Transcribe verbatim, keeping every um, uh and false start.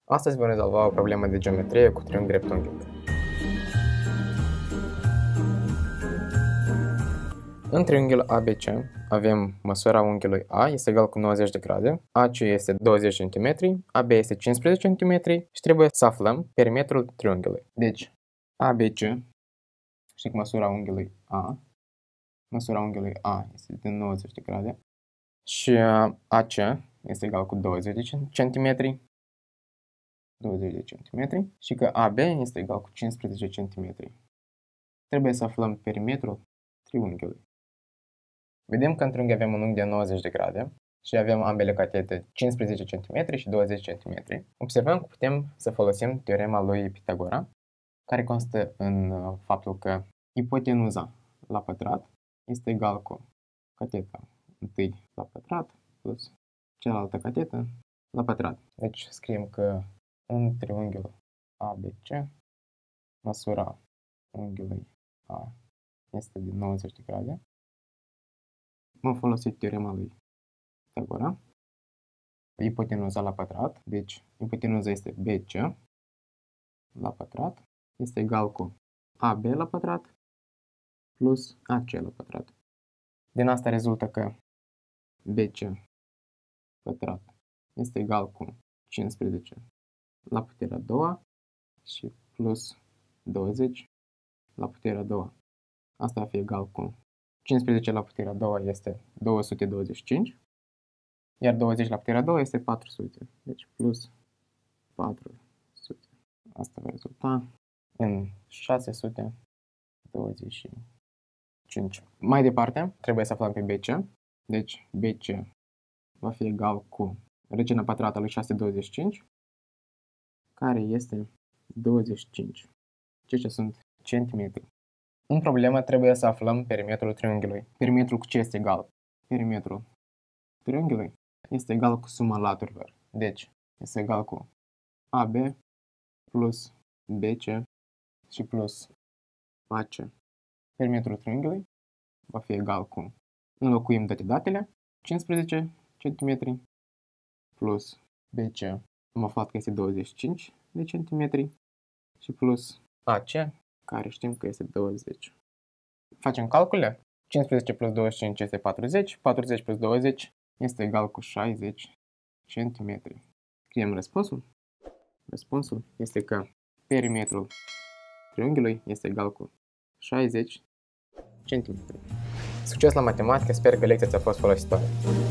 Astăzi vom rezolva o problemă de geometrie cu triunghi dreptunghic. În triunghiul A B C avem măsura unghiului A este egal cu nouăzeci de grade, A C este douăzeci de centimetri, A B este cincisprezece centimetri și trebuie să aflăm perimetrul triunghiului. Deci, A B C și cu măsura unghiului A, măsura unghiului A este de nouăzeci de grade și A C este egal cu douăzeci de centimetri, douăzeci de centimetri și că A B este egal cu cincisprezece centimetri. Trebuie să aflăm perimetrul triunghiului. Vedem că în triunghi avem un unghi de nouăzeci de grade și avem ambele catete cincisprezece centimetri și douăzeci centimetri. Observăm că putem să folosim teorema lui Pitagora, care constă în faptul că ipotenuza la pătrat este egal cu cateta întâi la pătrat plus cealaltă catetă la pătrat. Deci scriem că în triunghiul A B C măsura unghiului A este de nouăzeci de grade. Vom folosi teorema lui Pitagora. Ipotenuza la pătrat, deci ipotenuza este B C la pătrat este egal cu A B la pătrat plus A C la pătrat. Din asta rezultă că B C pătrat este egal cu cincisprezece la puterea a doua și plus douăzeci la puterea a doua. Asta va fi egal cu cincisprezece la puterea a doua este două sute douăzeci și cinci, iar douăzeci la puterea a doua este patru sute, deci plus patru sute. Asta va rezulta în șase sute douăzeci și cinci. Mai departe, trebuie să aflăm pe B C, deci B C va fi egal cu regina pătrată lui șase sute douăzeci și cinci, care este douăzeci și cinci. Aceștia sunt centimetri. În problemă trebuie să aflăm perimetrul triunghiului. Perimetrul cu ce este egal? Perimetrul triunghiului este egal cu suma laturilor. Deci, este egal cu A B plus B C și plus A C. Perimetrul triunghiului va fi egal cu, înlocuim toate datele, cincisprezece centimetri plus B C, am aflat că este douăzeci și cinci de centimetri și plus A C, care știm că este douăzeci. Facem calcule. cincisprezece plus douăzeci și cinci este patruzeci, patruzeci plus douăzeci este egal cu șaizeci centimetri. Scriem răspunsul. Răspunsul este că perimetrul triunghiului este egal cu șaizeci centimetri. Succes la matematică, sper că lecția ți-a fost folositoare.